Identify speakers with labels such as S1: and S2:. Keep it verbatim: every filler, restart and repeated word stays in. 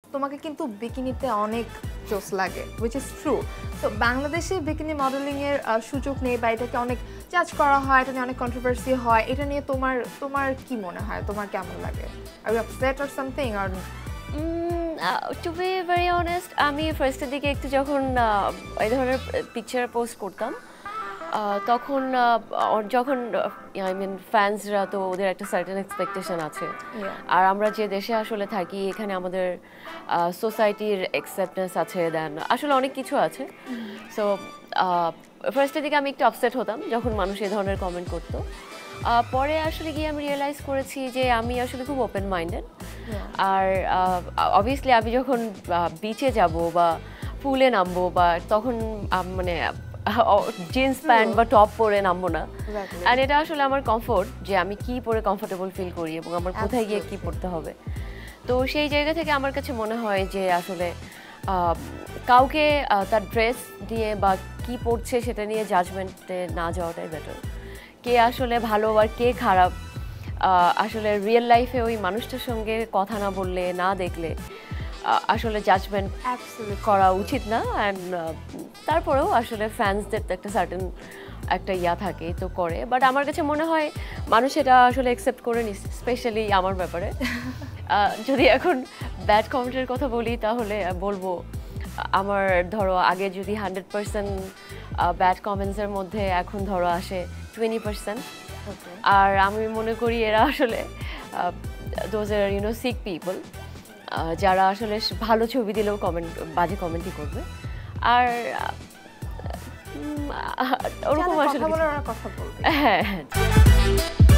S1: তোমাকে কিন্তু বিকিনিতে অনেক জোস লাগে, which is true. তো বাংলাদেশে বিকিনি মডেলিং এর সুযোগ নেই বা এটাকে অনেক জাজ করা হয়, এটা নিয়ে অনেক কন্ট্রোভার্সি হয়, এটা নিয়ে তোমার তোমার কি মনে হয়, তোমার কেমন লাগে? Are you upset or something or
S2: to be very honest, আমি ফার্স্টের দিকে একটু যখন এই ধরনের পিকচার পোস্ট করতাম তখন যখন আই মিন ফ্যান্সরা তো ওদের একটা সার্টেন এক্সপেকটেশন আছে, আর আমরা যে দেশে আসলে থাকি এখানে আমাদের সোসাইটির অ্যাকসেপ্টেন্স আছে, দেন আসলে অনেক কিছু আছে। সো ফার্স্টের দিকে আমি একটু আপসেট হতাম যখন মানুষ এই ধরনের কমেন্ট করতো। পরে আসলে গিয়ে আমি রিয়েলাইজ করেছি যে আমি আসলে খুব ওপেন মাইন্ডেড, আর অবভিয়াসলি আমি যখন বিচে যাব বা পুলে নামবো বা তখন মানে জিন্স প্যান্ট বা টপ পরে নামবো না, আর এটা আসলে আমার কমফোর্ট যে আমি কি পরে কমফোর্টেবল ফিল করি এবং আমার কোথায় গিয়ে কি পড়তে হবে। তো সেই জায়গা থেকে আমার কাছে মনে হয় যে আসলে কাউকে তার ড্রেস দিয়ে বা কি পরছে সেটা নিয়ে জাজমেন্টে না যাওয়াটাই বেটার। কে আসলে ভালো আর কে খারাপ আসলে রিয়েল লাইফে ওই মানুষটার সঙ্গে কথা না বললে না দেখলে আসলে জাজমেন্ট করা উচিত না। অ্যান্ড তারপরেও আসলে ফ্যান্সদের তো একটা সার্টেন একটা ইয়া থাকে তো করে, বাট আমার কাছে মনে হয় মানুষ এটা আসলে অ্যাকসেপ্ট করে নিস, স্পেশালি আমার ব্যাপারে। যদি এখন ব্যাড কমেন্টের কথা বলি তাহলে বলবো আমার ধরো আগে যদি হান্ড্রেড পার্সেন্ট ব্যাড কমেন্টসের মধ্যে এখন ধরো আসে টোয়েন্টি পার্সেন্ট, আর আমি মনে করি এরা আসলে those are you know sick people যারা আসলে ভালো ছবি দিলেও কমেন্ট বাজে কমেন্টই করবে, আর ওরকম আসলে
S1: কথা বলবে।
S2: হ্যাঁ হ্যাঁ।